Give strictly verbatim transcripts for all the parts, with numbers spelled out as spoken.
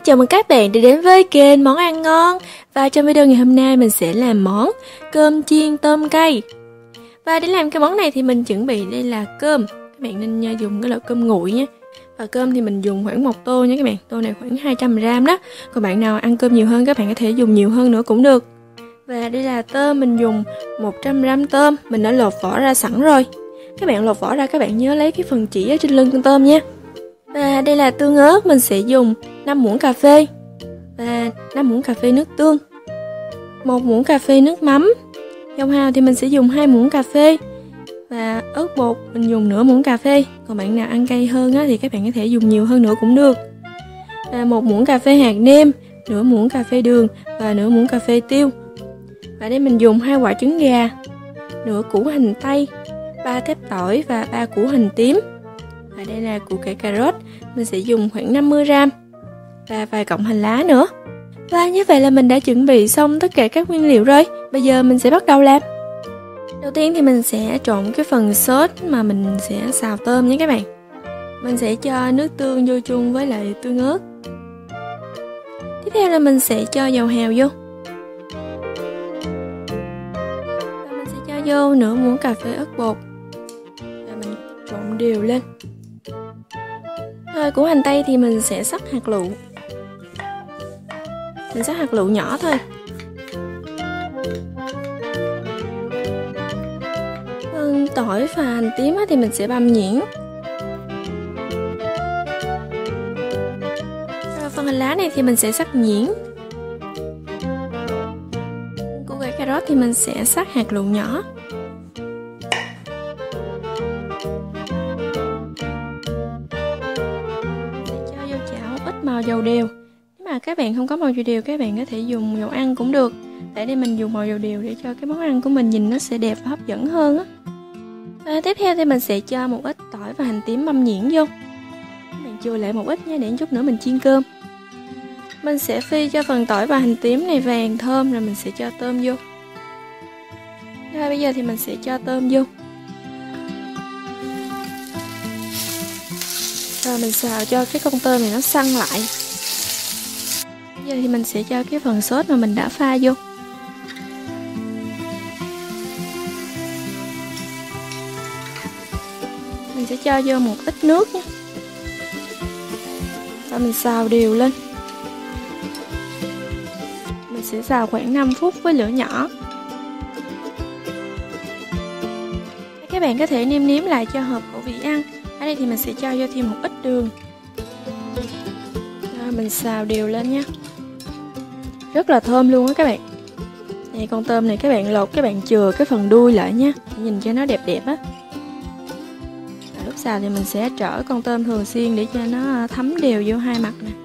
Chào mừng các bạn đã đến với kênh Món Ăn Ngon. Và trong video ngày hôm nay mình sẽ làm món cơm chiên tôm cay. Và để làm cái món này thì mình chuẩn bị đây là cơm. Các bạn nên dùng cái loại cơm nguội nhé. Và cơm thì mình dùng khoảng một tô nha các bạn. Tô này khoảng hai trăm gam đó. Còn bạn nào ăn cơm nhiều hơn các bạn có thể dùng nhiều hơn nữa cũng được. Và đây là tôm, mình dùng một trăm gam tôm. Mình đã lột vỏ ra sẵn rồi. Các bạn lột vỏ ra các bạn nhớ lấy cái phần chỉ ở trên lưng con tôm nha. Và đây là tương ớt, mình sẽ dùng năm muỗng cà phê và năm muỗng cà phê nước tương, một muỗng cà phê nước mắm. Dầu hào thì mình sẽ dùng hai muỗng cà phê, và ớt bột mình dùng nửa muỗng cà phê. Còn bạn nào ăn cay hơn á, thì các bạn có thể dùng nhiều hơn nữa cũng được. Và một muỗng cà phê hạt nêm, nửa muỗng cà phê đường và nửa muỗng cà phê tiêu. Và đây mình dùng hai quả trứng gà, nửa củ hành tây, ba thép tỏi và ba củ hành tím. Và đây là củ cải cà rốt, mình sẽ dùng khoảng năm mươi gam và vài cọng hành lá nữa. Và như vậy là mình đã chuẩn bị xong tất cả các nguyên liệu rồi. Bây giờ mình sẽ bắt đầu làm. Đầu tiên thì mình sẽ trộn cái phần sốt mà mình sẽ xào tôm nhé các bạn. Mình sẽ cho nước tương vô chung với lại tương ớt. Tiếp theo là mình sẽ cho dầu hào vô. Và mình sẽ cho vô nửa muỗng cà phê ớt bột. Và mình trộn đều lên. Rồi, củ hành tây thì mình sẽ xắt hạt lựu. Mình xắt hạt lựu nhỏ thôi. Phần tỏi và hành tím thì mình sẽ băm nhuyễn. Rồi, phần hành lá này thì mình sẽ xắt nhuyễn. Củ cải cà rốt thì mình sẽ xắt hạt lựu nhỏ. Màu dầu đều. Nếu mà các bạn không có màu dầu đều, các bạn có thể dùng dầu ăn cũng được. Tại đây mình dùng màu dầu đều để cho cái món ăn của mình nhìn nó sẽ đẹp và hấp dẫn hơn á. Và tiếp theo thì mình sẽ cho một ít tỏi và hành tím băm nhuyễn vô. Các bạn chừa lại một ít nha, để chút nữa mình chiên cơm. Mình sẽ phi cho phần tỏi và hành tím này vàng thơm, rồi mình sẽ cho tôm vô. Rồi bây giờ thì mình sẽ cho tôm vô. Rồi mình xào cho cái con tôm này nó săn lại. Bây giờ thì mình sẽ cho cái phần sốt mà mình đã pha vô. Mình sẽ cho vô một ít nước nhé. Và mình xào đều lên. Mình sẽ xào khoảng năm phút với lửa nhỏ. Các bạn có thể nêm nếm lại cho hợp khẩu vị ăn. Ở đây thì mình sẽ cho vô thêm một ít đường. Rồi mình xào đều lên nha. Rất là thơm luôn á các bạn. Này, con tôm này các bạn lột, các bạn chừa cái phần đuôi lại nha, nhìn cho nó đẹp đẹp á. Lúc xào thì mình sẽ trở con tôm thường xuyên để cho nó thấm đều vô hai mặt nè.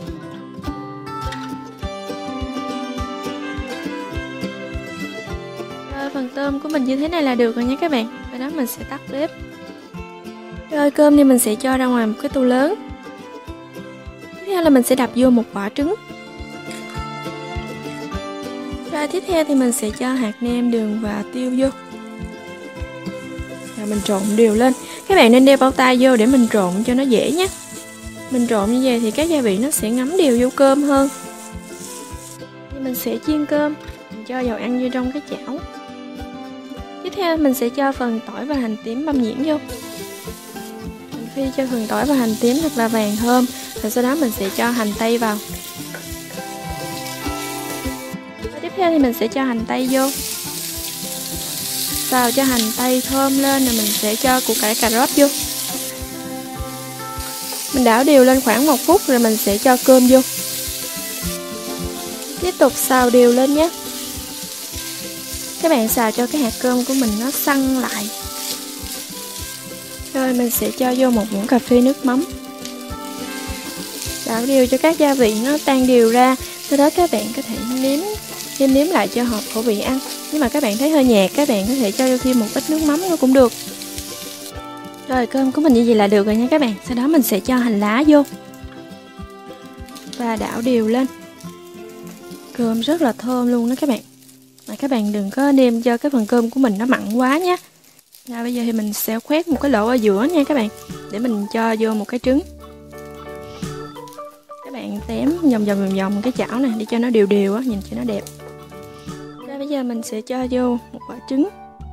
Rồi, phần tôm của mình như thế này là được rồi nha các bạn. Sau đó mình sẽ tắt bếp. Rồi, cơm thì mình sẽ cho ra ngoài một cái tô lớn. Tiếp theo là mình sẽ đập vô một quả trứng. Rồi tiếp theo thì mình sẽ cho hạt nêm, đường và tiêu vô. Rồi mình trộn đều lên. Các bạn nên đeo bao tay vô để mình trộn cho nó dễ nhé. Mình trộn như vậy thì các gia vị nó sẽ ngấm đều vô cơm hơn. Thì mình sẽ chiên cơm, mình cho dầu ăn vô trong cái chảo. Tiếp theo mình sẽ cho phần tỏi và hành tím băm nhuyễn vô. Phi cho phần tỏi và hành tím thật là vàng thơm. Rồi sau đó mình sẽ cho hành tây vào. Và tiếp theo thì mình sẽ cho hành tây vô. Xào cho hành tây thơm lên rồi mình sẽ cho củ cải cà rốt vô. Mình đảo đều lên khoảng một phút rồi mình sẽ cho cơm vô. Tiếp tục xào đều lên nhé. Các bạn xào cho cái hạt cơm của mình nó săn lại. Rồi mình sẽ cho vô một muỗng cà phê nước mắm. Đảo đều cho các gia vị nó tan đều ra. Sau đó các bạn có thể nếm nêm nếm lại cho hợp khẩu vị ăn. Nhưng mà các bạn thấy hơi nhạt, các bạn có thể cho vô thêm một ít nước mắm nữa cũng được. Rồi, cơm của mình như vậy là được rồi nha các bạn. Sau đó mình sẽ cho hành lá vô. Và đảo đều lên. Cơm rất là thơm luôn đó các bạn. Mà các bạn đừng có nêm cho cái phần cơm của mình nó mặn quá nhé. Rồi bây giờ thì mình sẽ khoét một cái lỗ ở giữa nha các bạn, để mình cho vô một cái trứng. Các bạn bạn tém vòng vòng vòng vòng cái chảo này để cho nó đều đều á, nhìn cho nó đẹp. Rồi bây giờ mình sẽ cho vô một quả trứng.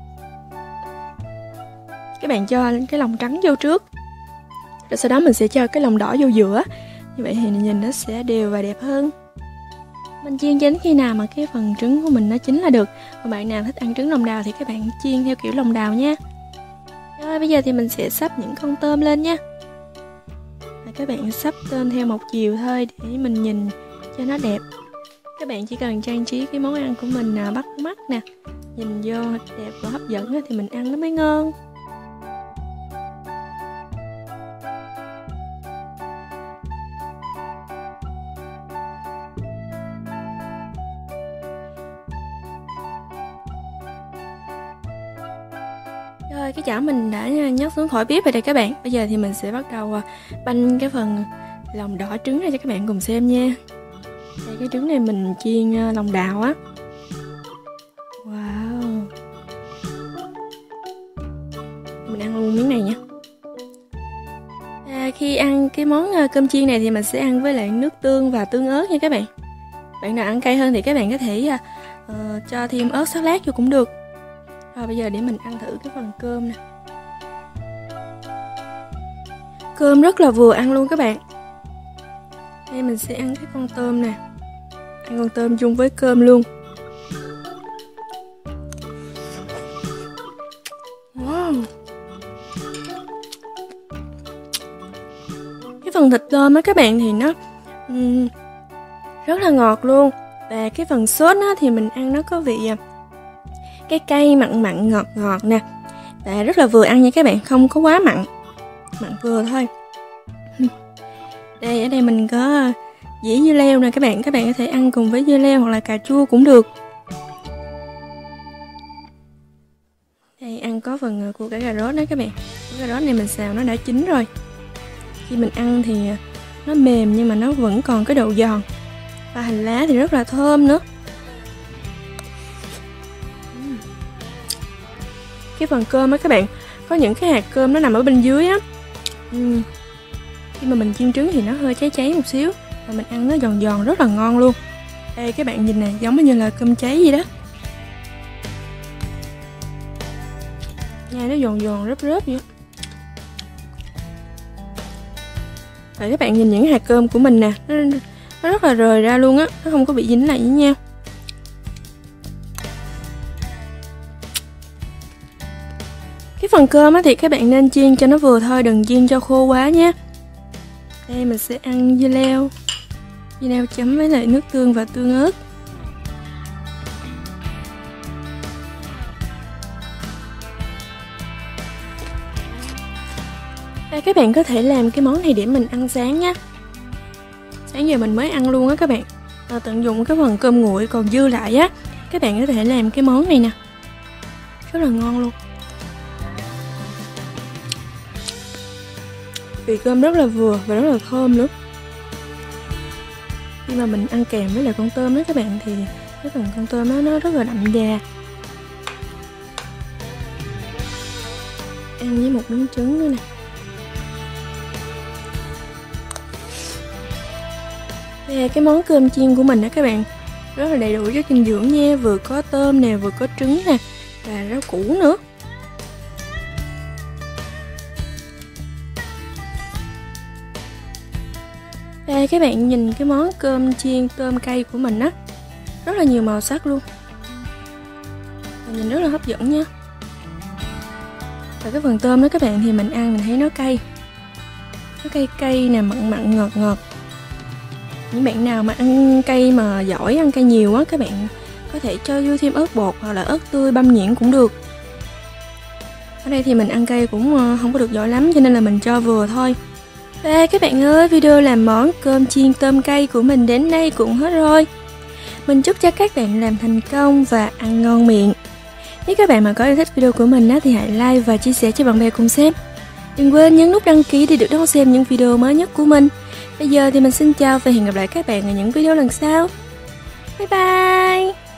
Các bạn cho cái lòng trắng vô trước, rồi sau đó mình sẽ cho cái lòng đỏ vô giữa. Như vậy thì nhìn nó sẽ đều và đẹp hơn. Mình chiên cho đến khi nào mà cái phần trứng của mình nó chín là được. Còn bạn nào thích ăn trứng lòng đào thì các bạn chiên theo kiểu lòng đào nha. Rồi bây giờ thì mình sẽ xấp những con tôm lên nha. Và các bạn xấp tôm theo một chiều thôi để mình nhìn cho nó đẹp. Các bạn chỉ cần trang trí cái món ăn của mình là bắt mắt nè, nhìn vô đẹp và hấp dẫn thì mình ăn nó mới ngon. Rồi cái chảo mình đã nhấc xuống khỏi bếp rồi đây các bạn. Bây giờ thì mình sẽ bắt đầu banh cái phần lòng đỏ trứng ra cho các bạn cùng xem nha. Đây, cái trứng này mình chiên lòng đào á. Wow. Mình ăn luôn miếng này nha. À, khi ăn cái món cơm chiên này thì mình sẽ ăn với lại nước tương và tương ớt nha các bạn. Bạn nào ăn cay hơn thì các bạn có thể uh, cho thêm ớt xát lát vô cũng được. Rồi bây giờ để mình ăn thử cái phần cơm nè. Cơm rất là vừa ăn luôn các bạn. Đây mình sẽ ăn cái con tôm nè. Ăn con tôm chung với cơm luôn. Wow. Cái phần thịt tôm á các bạn thì nó um, rất là ngọt luôn. Và cái phần sốt á thì mình ăn nó có vị cái cay mặn mặn ngọt ngọt nè. Và rất là vừa ăn nha các bạn, không có quá mặn. Mặn vừa thôi. Đây, ở đây mình có dĩa dưa leo nè các bạn. Các bạn có thể ăn cùng với dưa leo hoặc là cà chua cũng được. Đây, ăn có phần của cả cà rốt đó các bạn. Cà rốt này mình xào nó đã chín rồi. Khi mình ăn thì nó mềm nhưng mà nó vẫn còn cái độ giòn. Và hành lá thì rất là thơm nữa. Cái phần cơm á các bạn, có những cái hạt cơm nó nằm ở bên dưới á. uhm. Khi mà mình chiên trứng thì nó hơi cháy cháy một xíu, và mình ăn nó giòn giòn rất là ngon luôn. Đây các bạn nhìn nè, giống như là cơm cháy gì đó. Nghe nó giòn giòn rớp rớp vậy. Rồi các bạn nhìn những hạt cơm của mình nè, nó, nó rất là rời ra luôn á, nó không có bị dính lại với nhau. Cái phần cơm á thì các bạn nên chiên cho nó vừa thôi, đừng chiên cho khô quá nhé. Đây mình sẽ ăn dưa leo. Dưa leo chấm với lại nước tương và tương ớt. Đây, các bạn có thể làm cái món này để mình ăn sáng nhé. Sáng giờ mình mới ăn luôn á các bạn. À, tận dụng cái phần cơm nguội còn dư lại á, các bạn có thể làm cái món này nè. Rất là ngon luôn. Vị cơm rất là vừa và rất là thơm nữa. Khi mà mình ăn kèm với lại con tôm đó các bạn thì cái phần con tôm đó, nó rất là đậm đà. Ăn với một miếng trứng nữa nè. Đây, cái món cơm chiên của mình đó các bạn, rất là đầy đủ chất dinh dưỡng nha. Vừa có tôm nè, vừa có trứng nè, và rau củ nữa. Đây các bạn nhìn cái món cơm chiên tôm cay của mình á, rất là nhiều màu sắc luôn. Và nhìn rất là hấp dẫn nha. Và cái phần tôm đó các bạn thì mình ăn mình thấy nó cay. Nó cay cay nè, mặn mặn ngọt ngọt. Những bạn nào mà ăn cay mà giỏi, ăn cay nhiều á, các bạn có thể cho vô thêm ớt bột hoặc là ớt tươi băm nhuyễn cũng được. Ở đây thì mình ăn cay cũng không có được giỏi lắm cho nên là mình cho vừa thôi. Và các bạn ơi, video làm món cơm chiên tôm cay của mình đến đây cũng hết rồi. Mình chúc cho các bạn làm thành công và ăn ngon miệng. Nếu các bạn mà có yêu thích video của mình á, thì hãy like và chia sẻ cho bạn bè cùng xem. Đừng quên nhấn nút đăng ký để được đón xem những video mới nhất của mình. Bây giờ thì mình xin chào và hẹn gặp lại các bạn ở những video lần sau. Bye bye!